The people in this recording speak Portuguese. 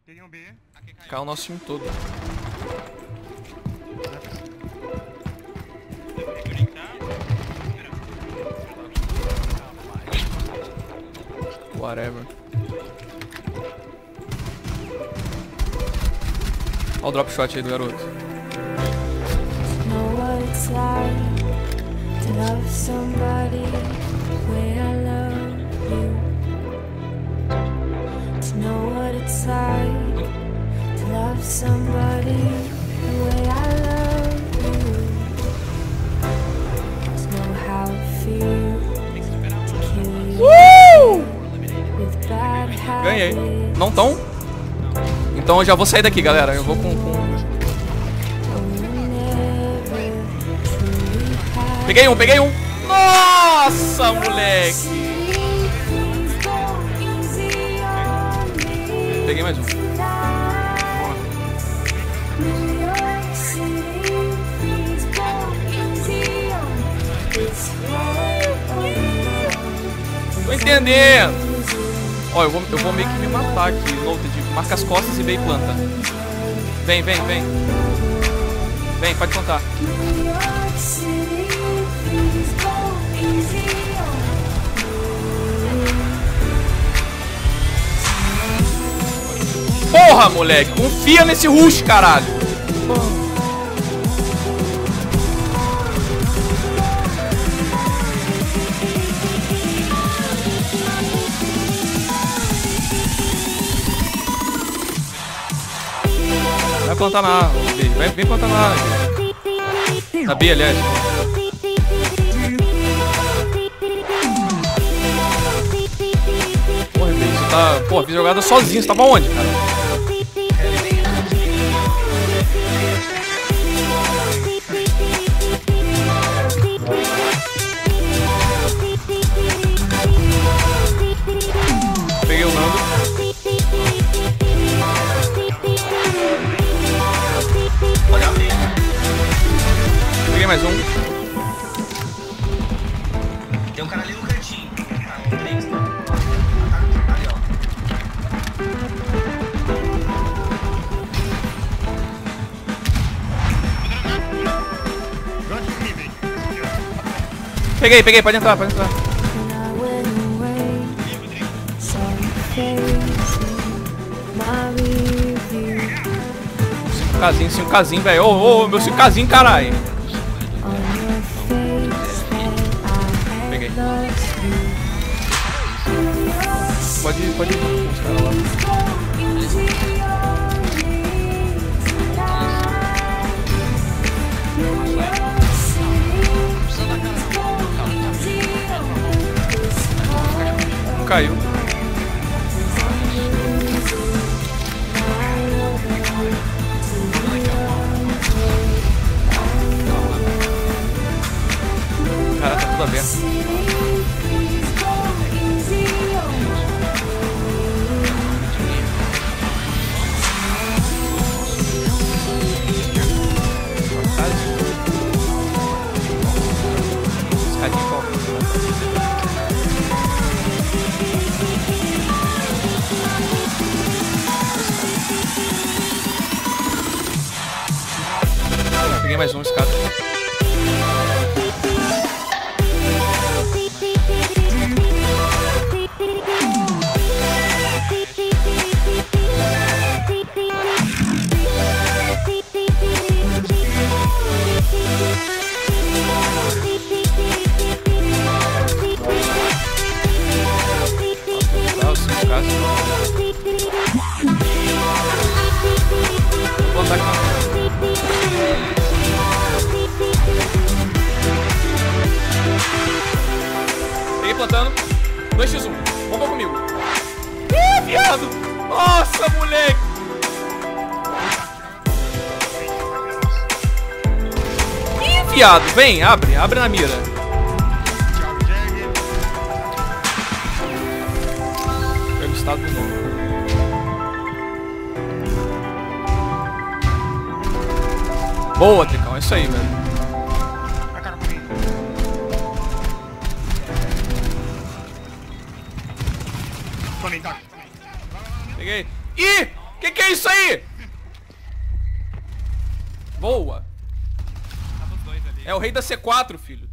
Peguei um B. Caiu o nosso time todo. Whatever. Olha o drop shot aí do garoto. Know what it's like to love somebody the way I love you. To know what it's like to love somebody the way I love you. To know how it feels to kill you with bad Ganhei. habits. Não tão? Então eu já vou sair daqui, galera. Eu vou com... Peguei um, peguei um. Nossa, moleque. Peguei mais um. Tô entendendo. Ó, eu vou meio que me matar aqui. Noted, marca as costas e vem e planta. Vem, vem, vem. Vem, pode plantar. Porra, moleque, confia nesse rush, caralho. Vai plantar na A, vem plantar na A. Na B, aliás. Porra, Bê, você tá... Pô, fiz jogada sozinho, você tava onde, cara? Peguei o Nando. Peguei mais um. Tem um cara ali no cantinho. Tá, um 3, tá? Ali, ó. Peguei, peguei, pode entrar, pode entrar. Cinco casinho, velho. Ô, meu 5Kzinho, caralho. Peguei. Pode ir com os caras lá. Caiu. Cara, tá tudo aberto. Escadinha qual? Peguei mais um escada. Vou botar aqui. Peguei plantando. 2x1. Bomba comigo. Ih, viado! Nossa, moleque! Ih, viado! Vem, abre na mira. Pega o estado de novo. Boa, Tricão, é isso aí, velho. Tá. Peguei. Ih! Que é isso aí? Boa. Tava os dois ali. É o rei da C4, filho.